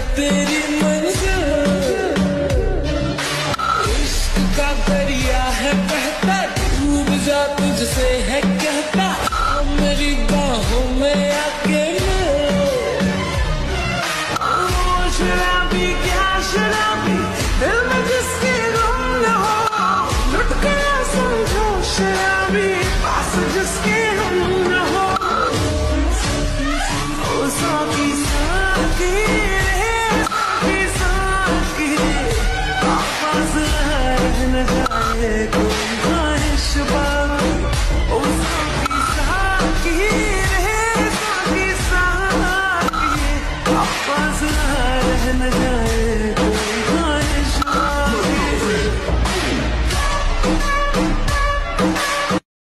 तेरी मंजिल, इश्क का दरिया है बहता, डूब जा तुझसे है कहता, मेरी बाहों में आके शराबी क्या शराबी, दिल में जिसके गम न हो, लुट गया समझो शराबी, पास जिसके हम न हो। ओ साकी साकी रे, साकी साकी, पास रह न जाए।